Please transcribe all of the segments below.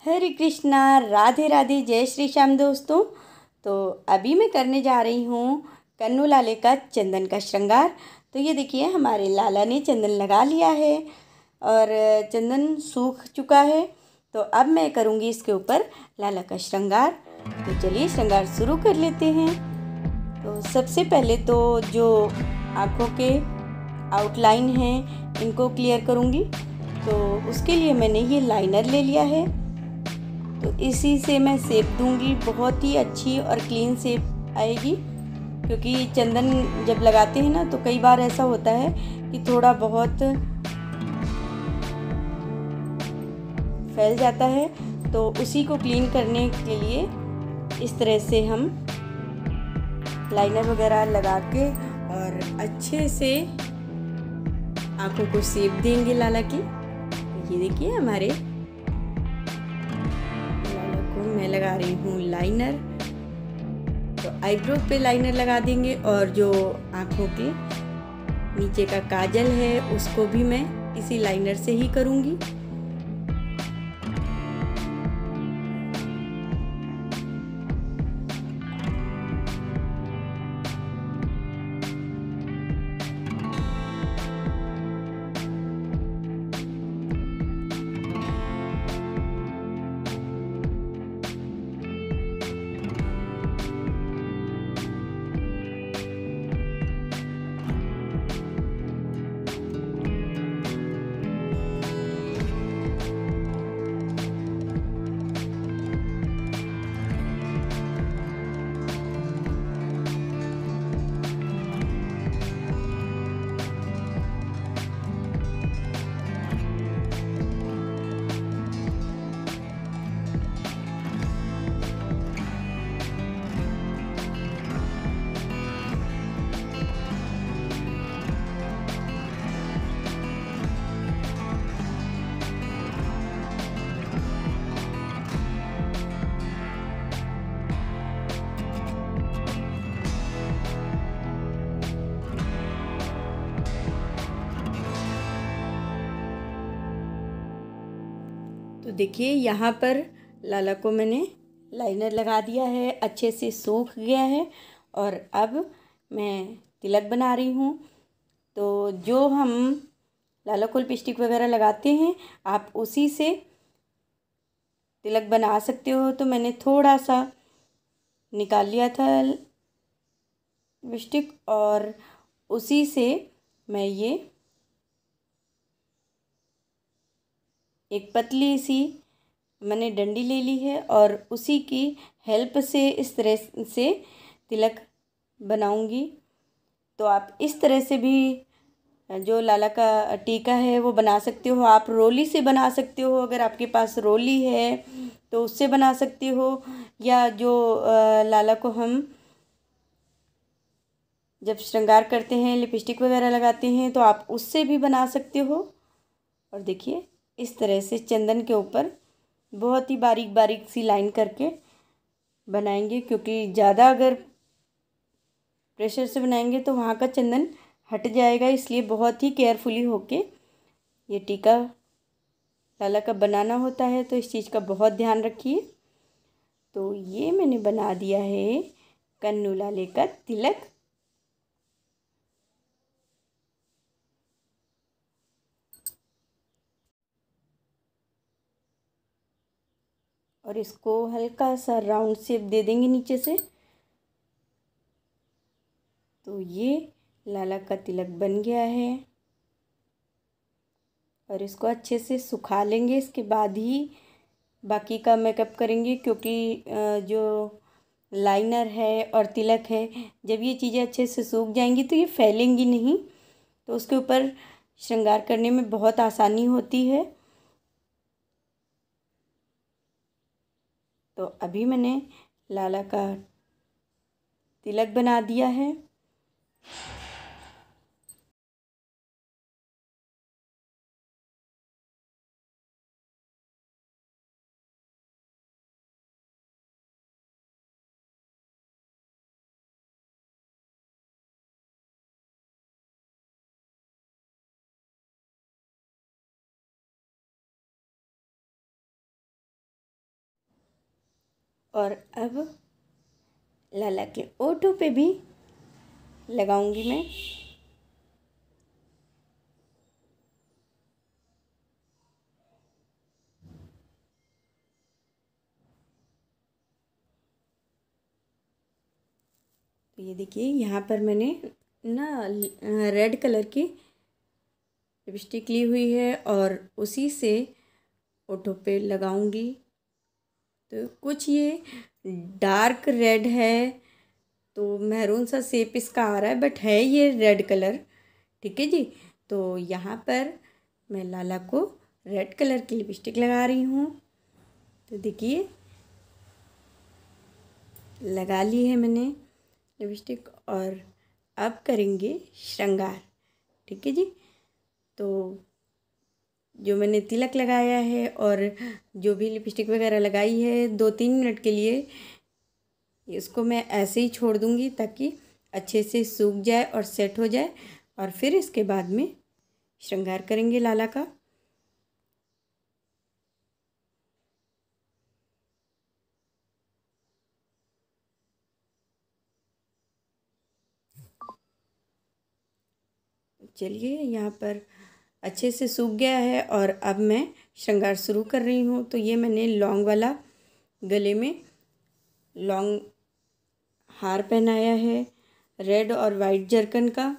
हरे कृष्णा, राधे राधे, जय श्री श्याम दोस्तों। तो अभी मैं करने जा रही हूँ कन्नू लाले का चंदन का श्रृंगार। तो ये देखिए, हमारे लाला ने चंदन लगा लिया है और चंदन सूख चुका है। तो अब मैं करूँगी इसके ऊपर लाला का श्रृंगार। तो चलिए श्रृंगार शुरू कर लेते हैं। तो सबसे पहले तो जो आँखों के आउटलाइन हैं इनको क्लियर करूँगी। तो उसके लिए मैंने ये लाइनर ले लिया है। तो इसी से मैं शेप दूंगी, बहुत ही अच्छी और क्लीन शेप आएगी। क्योंकि चंदन जब लगाते हैं ना, तो कई बार ऐसा होता है कि थोड़ा बहुत फैल जाता है। तो उसी को क्लीन करने के लिए इस तरह से हम लाइनर वगैरह लगा के और अच्छे से आँखों को शेप देंगे लाला की। ये देखिए, हमारे मैं लगा रही हूँ लाइनर। तो आईब्रो पे लाइनर लगा देंगे और जो आँखों के नीचे का काजल है उसको भी मैं इसी लाइनर से ही करूँगी। तो देखिए, यहाँ पर लाला को मैंने लाइनर लगा दिया है, अच्छे से सूख गया है। और अब मैं तिलक बना रही हूँ। तो जो हम लाला को लिपस्टिक वगैरह लगाते हैं, आप उसी से तिलक बना सकते हो। तो मैंने थोड़ा सा निकाल लिया था लिपस्टिक और उसी से मैं ये एक पतली सी मैंने डंडी ले ली है और उसी की हेल्प से इस तरह से तिलक बनाऊंगी। तो आप इस तरह से भी जो लाला का टीका है वो बना सकते हो। आप रोली से बना सकते हो, अगर आपके पास रोली है तो उससे बना सकते हो। या जो लाला को हम जब श्रृंगार करते हैं, लिपस्टिक वगैरह लगाते हैं, तो आप उससे भी बना सकते हो। और देखिए, इस तरह से चंदन के ऊपर बहुत ही बारीक बारीक सी लाइन करके बनाएंगे। क्योंकि ज़्यादा अगर प्रेशर से बनाएंगे तो वहाँ का चंदन हट जाएगा, इसलिए बहुत ही केयरफुली होके ये टीका लाला का बनाना होता है। तो इस चीज़ का बहुत ध्यान रखिए। तो ये मैंने बना दिया है कन्नू लाले का तिलक। और इसको हल्का सा राउंड शेप दे देंगे नीचे से। तो ये लाला का तिलक बन गया है और इसको अच्छे से सुखा लेंगे। इसके बाद ही बाकी का मेकअप करेंगे। क्योंकि जो लाइनर है और तिलक है, जब ये चीज़ें अच्छे से सूख जाएंगी तो ये फैलेंगी नहीं। तो उसके ऊपर श्रृंगार करने में बहुत आसानी होती है। तो अभी मैंने लाला का तिलक बना दिया है। और अब लाला के ओठों पे भी लगाऊंगी मैं। तो ये देखिए यहाँ पर मैंने ना रेड कलर की लिपस्टिक ली हुई है और उसी से ओठों पे लगाऊंगी। तो कुछ ये डार्क रेड है, तो मैरून सा शेप इसका आ रहा है, बट है ये रेड कलर। ठीक है जी। तो यहाँ पर मैं लाला को रेड कलर की लिपस्टिक लगा रही हूँ। तो देखिए लगा ली है मैंने लिपस्टिक और अब करेंगे श्रृंगार। ठीक है जी। तो जो मैंने तिलक लगाया है और जो भी लिपस्टिक वगैरह लगाई है 2-3 मिनट के लिए इसको मैं ऐसे ही छोड़ दूँगी ताकि अच्छे से सूख जाए और सेट हो जाए, और फिर इसके बाद में श्रृंगार करेंगे लाला का। चलिए यहाँ पर अच्छे से सूख गया है और अब मैं श्रृंगार शुरू कर रही हूँ। तो ये मैंने लौंग वाला गले में लौंग हार पहनाया है रेड और वाइट जरकन का।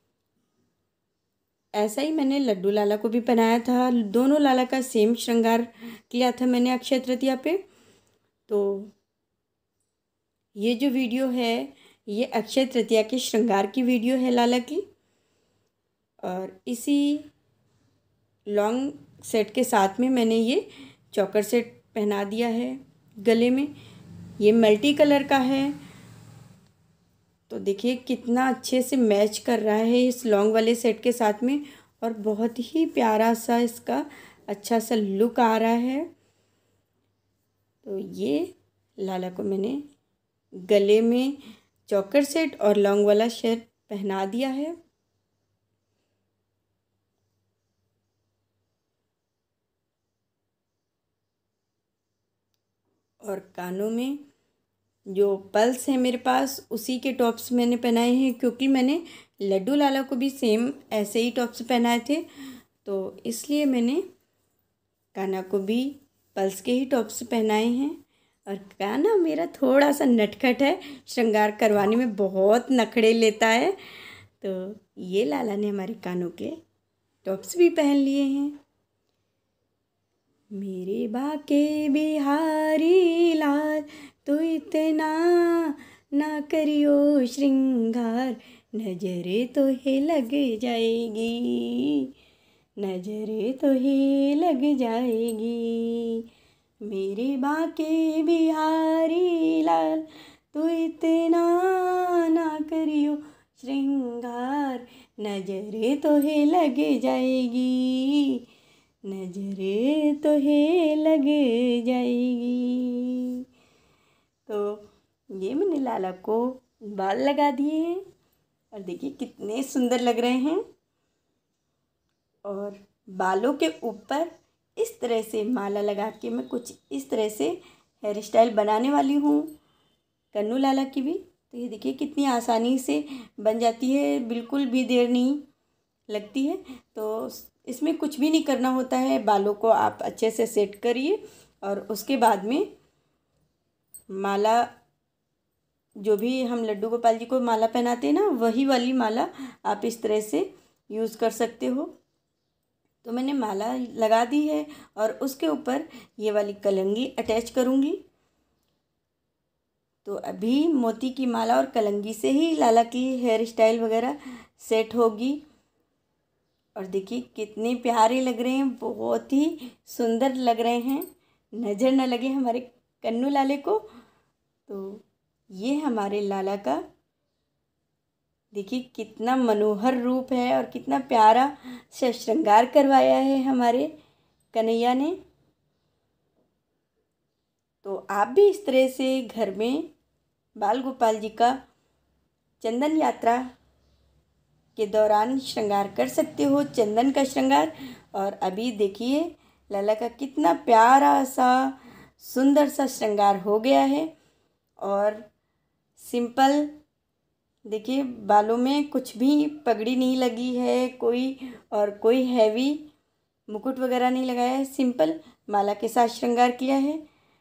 ऐसा ही मैंने लड्डू लाला को भी पहनाया था। दोनों लाला का सेम श्रृंगार किया था मैंने अक्षय तृतीया पे। तो ये जो वीडियो है ये अक्षय तृतीया के श्रृंगार की वीडियो है लाला की। और इसी लॉन्ग सेट के साथ में मैंने ये चौकर सेट पहना दिया है गले में। ये मल्टी कलर का है, तो देखिए कितना अच्छे से मैच कर रहा है इस लॉन्ग वाले सेट के साथ में, और बहुत ही प्यारा सा इसका अच्छा सा लुक आ रहा है। तो ये लाला को मैंने गले में चौकर सेट और लॉन्ग वाला सेट पहना दिया है। और कानों में जो पल्स है मेरे पास उसी के टॉप्स मैंने पहनाए हैं, क्योंकि मैंने लड्डू लाला को भी सेम ऐसे ही टॉप्स पहनाए थे, तो इसलिए मैंने कान्हा को भी पल्स के ही टॉप्स पहनाए हैं। और कान्हा मेरा थोड़ा सा नटखट है, श्रृंगार करवाने में बहुत नखड़े लेता है। तो ये लाला ने हमारे कानों के टॉप्स भी पहन लिए हैं। मेरे बाके बिहारी लाल तो इतना ना करियो श्रृंगार, नजरे तो है लग जाएगी, नजरे तो है लग जाएगी। मेरे बाके बिहारी लाल तो इतना ना करियो श्रृंगार, नजरे तो है लग जाएगी, नजरे तो है लग जाएगी। तो ये मैंने लाला को बाल लगा दिए हैं और देखिए कितने सुंदर लग रहे हैं। और बालों के ऊपर इस तरह से माला लगा के मैं कुछ इस तरह से हेयर स्टाइल बनाने वाली हूँ कन्नू लाला की भी। तो ये देखिए कितनी आसानी से बन जाती है, बिल्कुल भी देर नहीं लगती है। तो इसमें कुछ भी नहीं करना होता है, बालों को आप अच्छे से सेट करिए और उसके बाद में माला, जो भी हम लड्डू गोपाल जी को माला पहनाते हैं ना, वही वाली माला आप इस तरह से यूज़ कर सकते हो। तो मैंने माला लगा दी है और उसके ऊपर ये वाली कलंगी अटैच करूँगी। तो अभी मोती की माला और कलंगी से ही लाला की हेयर स्टाइल वगैरह सेट होगी। और देखिए कितने प्यारे लग रहे हैं, बहुत ही सुंदर लग रहे हैं, नज़र न लगे हमारे कन्नू लाले को। तो ये हमारे लाला का देखिए कितना मनोहर रूप है और कितना प्यारा से श्रृंगार करवाया है हमारे कन्हैया ने। तो आप भी इस तरह से घर में बाल गोपाल जी का चंदन यात्रा के दौरान श्रृंगार कर सकते हो, चंदन का श्रृंगार। और अभी देखिए लाला का कितना प्यारा सा सुंदर सा श्रृंगार हो गया है। और सिंपल देखिए, बालों में कुछ भी पगड़ी नहीं लगी है कोई हैवी मुकुट वगैरह नहीं लगाया है, सिंपल माला के साथ श्रृंगार किया है।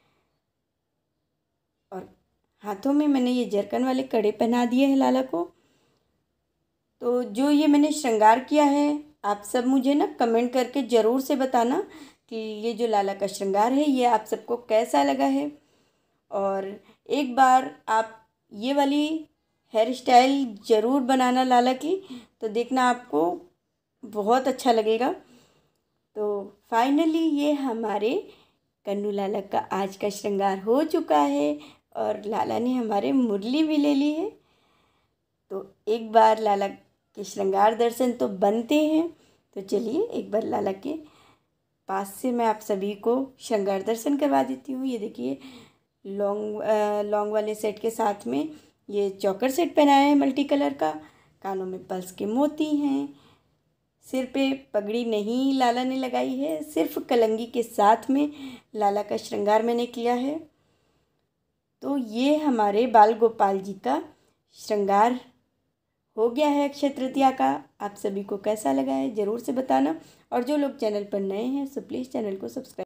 और हाथों में मैंने ये जरकन वाले कड़े पहना दिए हैं लाला को। तो जो ये मैंने श्रृंगार किया है, आप सब मुझे ना कमेंट करके ज़रूर से बताना कि ये जो लाला का श्रृंगार है ये आप सबको कैसा लगा है। और एक बार आप ये वाली हेयर स्टाइल ज़रूर बनाना लाला की, तो देखना आपको बहुत अच्छा लगेगा। तो फाइनली ये हमारे कन्नू लाला का आज का श्रृंगार हो चुका है और लाला ने हमारे मुरली भी ले ली है। तो एक बार लाला के श्रृंगार दर्शन तो बनते हैं, तो चलिए एक बार लाला के पास से मैं आप सभी को श्रृंगार दर्शन करवा देती हूँ। ये देखिए, लॉन्ग वाले सेट के साथ में ये चौकर सेट पहनाया है मल्टी कलर का। कानों में पल्स के मोती हैं। सिर पे पगड़ी नहीं लाला ने लगाई है, सिर्फ कलंगी के साथ में लाला का श्रृंगार मैंने किया है। तो ये हमारे बाल गोपाल जी का श्रृंगार हो गया है अक्षय तृतीया का। आप सभी को कैसा लगा है ज़रूर से बताना। और जो लोग चैनल पर नए हैं सो प्लीज़ चैनल को सब्सक्राइब